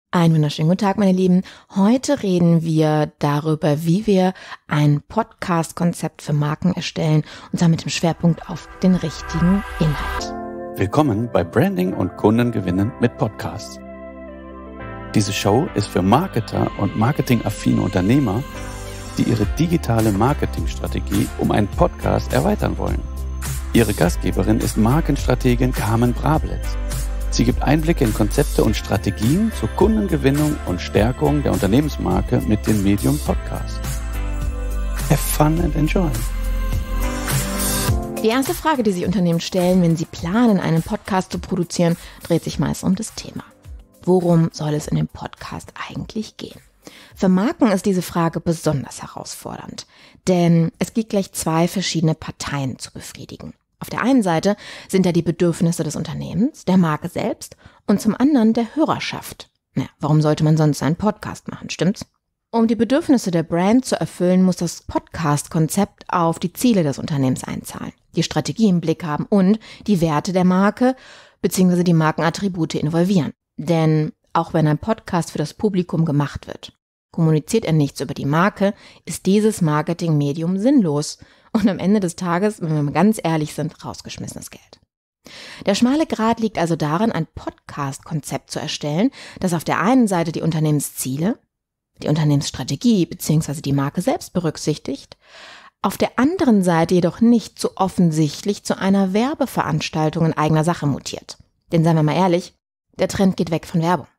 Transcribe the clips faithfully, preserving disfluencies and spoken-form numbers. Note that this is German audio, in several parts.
Einen wunderschönen guten Tag, meine Lieben. Heute reden wir darüber, wie wir ein Podcast-Konzept für Marken erstellen, und zwar mit dem Schwerpunkt auf den richtigen Inhalt. Willkommen bei Branding und Kundengewinnen mit Podcasts. Diese Show ist für Marketer und marketingaffine Unternehmer, die ihre digitale Marketingstrategie um einen Podcast erweitern wollen. Ihre Gastgeberin ist Markenstrategin Carmen Brablitz. Sie gibt Einblicke in Konzepte und Strategien zur Kundengewinnung und Stärkung der Unternehmensmarke mit dem Medium Podcast. Have fun and enjoy. Die erste Frage, die sich Unternehmen stellen, wenn sie planen, einen Podcast zu produzieren, dreht sich meist um das Thema. Worum soll es in dem Podcast eigentlich gehen? Für Marken ist diese Frage besonders herausfordernd, denn es gibt gleich zwei verschiedene Parteien zu befriedigen. Auf der einen Seite sind da die Bedürfnisse des Unternehmens, der Marke selbst, und zum anderen der Hörerschaft. Na, warum sollte man sonst einen Podcast machen, stimmt's? Um die Bedürfnisse der Brand zu erfüllen, muss das Podcast-Konzept auf die Ziele des Unternehmens einzahlen, die Strategie im Blick haben und die Werte der Marke bzw. die Markenattribute involvieren. Denn auch wenn ein Podcast für das Publikum gemacht wird, kommuniziert er nichts über die Marke, ist dieses Marketingmedium sinnlos und am Ende des Tages, wenn wir mal ganz ehrlich sind, rausgeschmissenes Geld. Der schmale Grat liegt also darin, ein Podcast-Konzept zu erstellen, das auf der einen Seite die Unternehmensziele, die Unternehmensstrategie bzw. die Marke selbst berücksichtigt, auf der anderen Seite jedoch nicht so offensichtlich zu einer Werbeveranstaltung in eigener Sache mutiert. Denn seien wir mal ehrlich, der Trend geht weg von Werbung.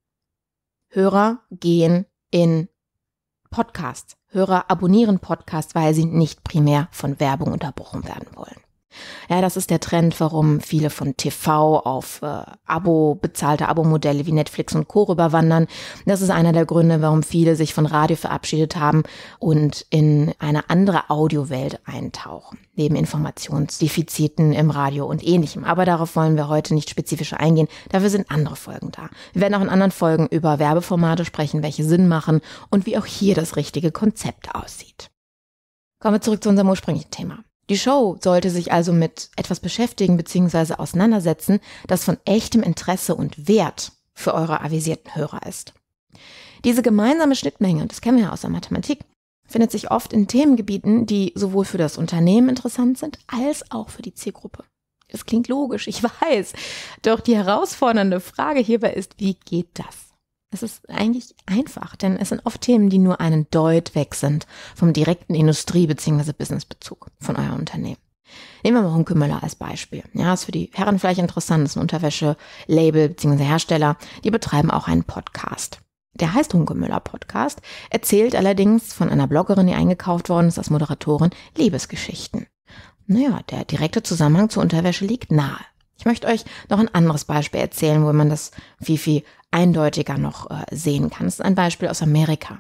Hörer gehen in Podcasts. Hörer abonnieren Podcasts, weil sie nicht primär von Werbung unterbrochen werden wollen. Ja, das ist der Trend, warum viele von T V auf äh, Abo, bezahlte Abo-Modelle wie Netflix und Co. rüberwandern. Das ist einer der Gründe, warum viele sich von Radio verabschiedet haben und in eine andere Audiowelt eintauchen, neben Informationsdefiziten im Radio und Ähnlichem. Aber darauf wollen wir heute nicht spezifischer eingehen. Dafür sind andere Folgen da. Wir werden auch in anderen Folgen über Werbeformate sprechen, welche Sinn machen und wie auch hier das richtige Konzept aussieht. Kommen wir zurück zu unserem ursprünglichen Thema. Die Show sollte sich also mit etwas beschäftigen bzw. auseinandersetzen, das von echtem Interesse und Wert für eure avisierten Hörer ist. Diese gemeinsame Schnittmenge, das kennen wir ja aus der Mathematik, findet sich oft in Themengebieten, die sowohl für das Unternehmen interessant sind, als auch für die Zielgruppe. Das klingt logisch, ich weiß, doch die herausfordernde Frage hierbei ist, wie geht das? Es ist eigentlich einfach, denn es sind oft Themen, die nur einen Deut weg sind vom direkten Industrie- bzw. Businessbezug von eurem Unternehmen. Nehmen wir mal Hunke Müller als Beispiel. Ja, ist für die Herren vielleicht interessant, das ist ein Unterwäsche-Label bzw. Hersteller, die betreiben auch einen Podcast. Der heißt Hunke Müller Podcast, erzählt allerdings von einer Bloggerin, die eingekauft worden ist als Moderatorin, Liebesgeschichten. Naja, der direkte Zusammenhang zur Unterwäsche liegt nahe. Ich möchte euch noch ein anderes Beispiel erzählen, wo man das viel, viel eindeutiger noch äh, sehen kann. Das ist ein Beispiel aus Amerika.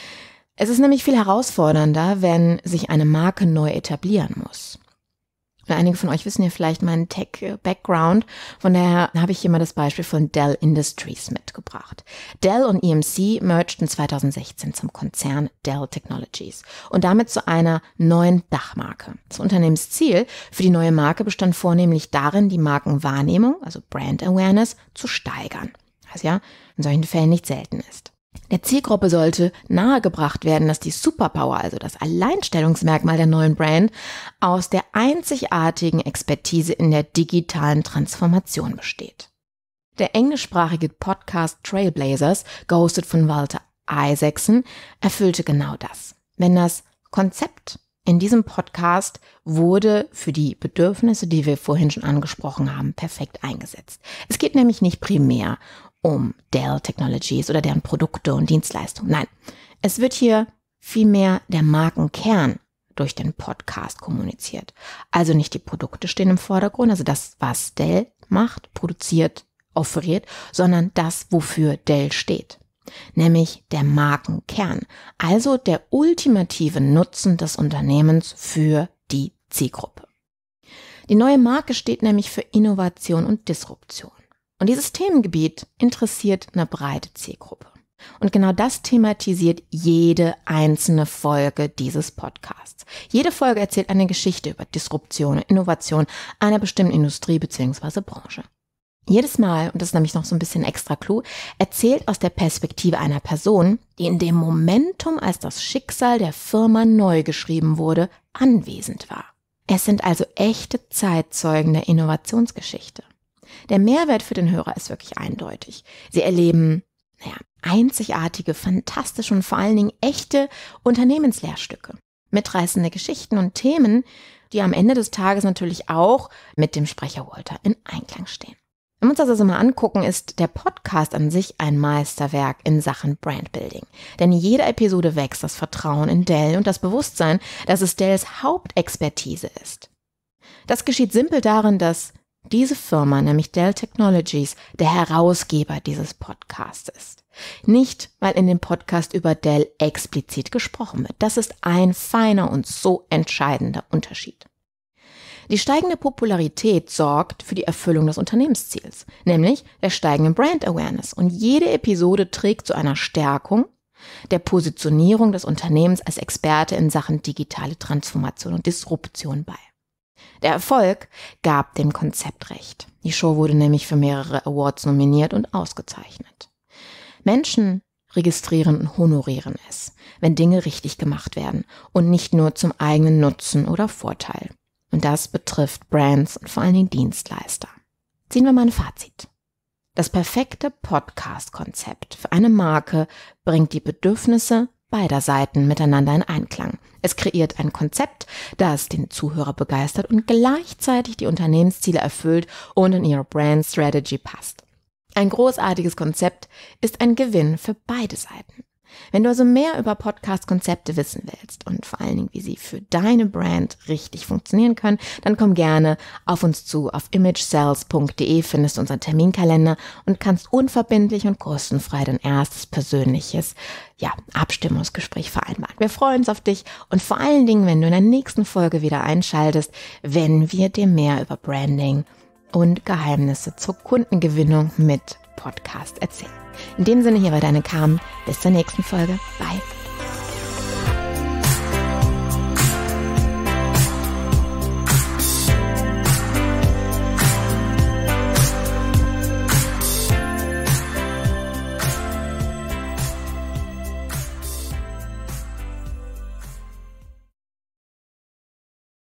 Es ist nämlich viel herausfordernder, wenn sich eine Marke neu etablieren muss. Und einige von euch wissen ja vielleicht meinen Tech-Background, von daher habe ich hier mal das Beispiel von Dell Industries mitgebracht. Dell und E M C mergten zweitausendsechzehn zum Konzern Dell Technologies und damit zu einer neuen Dachmarke. Das Unternehmensziel für die neue Marke bestand vornehmlich darin, die Markenwahrnehmung, also Brand Awareness, zu steigern, was ja in solchen Fällen nicht selten ist. Der Zielgruppe sollte nahegebracht werden, dass die Superpower, also das Alleinstellungsmerkmal der neuen Brand, aus der einzigartigen Expertise in der digitalen Transformation besteht. Der englischsprachige Podcast Trailblazers, gehostet von Walter Isaacson, erfüllte genau das. Wenn das Konzept in diesem Podcast wurde für die Bedürfnisse, die wir vorhin schon angesprochen haben, perfekt eingesetzt. Es geht nämlich nicht primär um Dell Technologies oder deren Produkte und Dienstleistungen. Nein, es wird hier vielmehr der Markenkern durch den Podcast kommuniziert. Also nicht die Produkte stehen im Vordergrund, also das, was Dell macht, produziert, offeriert, sondern das, wofür Dell steht. Nämlich der Markenkern, also der ultimative Nutzen des Unternehmens für die Zielgruppe. Die neue Marke steht nämlich für Innovation und Disruption. Und dieses Themengebiet interessiert eine breite Zielgruppe. Und genau das thematisiert jede einzelne Folge dieses Podcasts. Jede Folge erzählt eine Geschichte über Disruption und Innovation einer bestimmten Industrie bzw. Branche. Jedes Mal, und das ist nämlich noch so ein bisschen extra Clou, erzählt aus der Perspektive einer Person, die in dem Momentum, als das Schicksal der Firma neu geschrieben wurde, anwesend war. Es sind also echte Zeitzeugen der Innovationsgeschichte. Der Mehrwert für den Hörer ist wirklich eindeutig. Sie erleben, naja, einzigartige, fantastische und vor allen Dingen echte Unternehmenslehrstücke. Mitreißende Geschichten und Themen, die am Ende des Tages natürlich auch mit dem Sprecher Walter in Einklang stehen. Wenn wir uns das also mal angucken, ist der Podcast an sich ein Meisterwerk in Sachen Brandbuilding. Denn in jeder Episode wächst das Vertrauen in Dell und das Bewusstsein, dass es Dells Hauptexpertise ist. Das geschieht simpel darin, dass diese Firma, nämlich Dell Technologies, der Herausgeber dieses Podcasts ist. Nicht, weil in dem Podcast über Dell explizit gesprochen wird. Das ist ein feiner und so entscheidender Unterschied. Die steigende Popularität sorgt für die Erfüllung des Unternehmensziels, nämlich der steigenden Brand Awareness. Und jede Episode trägt zu einer Stärkung der Positionierung des Unternehmens als Experte in Sachen digitale Transformation und Disruption bei. Der Erfolg gab dem Konzept recht. Die Show wurde nämlich für mehrere Awards nominiert und ausgezeichnet. Menschen registrieren und honorieren es, wenn Dinge richtig gemacht werden und nicht nur zum eigenen Nutzen oder Vorteil. Und das betrifft Brands und vor allen Dingen Dienstleister. Ziehen wir mal ein Fazit. Das perfekte Podcast-Konzept für eine Marke bringt die Bedürfnisse beider Seiten miteinander in Einklang. Es kreiert ein Konzept, das den Zuhörer begeistert und gleichzeitig die Unternehmensziele erfüllt und in ihre Brand Strategy passt. Ein großartiges Konzept ist ein Gewinn für beide Seiten. Wenn du also mehr über Podcast-Konzepte wissen willst und vor allen Dingen, wie sie für deine Brand richtig funktionieren können, dann komm gerne auf uns zu. Auf image sales punkt de findest du unseren Terminkalender und kannst unverbindlich und kostenfrei dein erstes persönliches ja, Abstimmungsgespräch vereinbaren. Wir freuen uns auf dich und vor allen Dingen, wenn du in der nächsten Folge wieder einschaltest, wenn wir dir mehr über Branding und Geheimnisse zur Kundengewinnung mit Podcast erzählen. In dem Sinne, hier war deine Carmen. Bis zur nächsten Folge. Bye.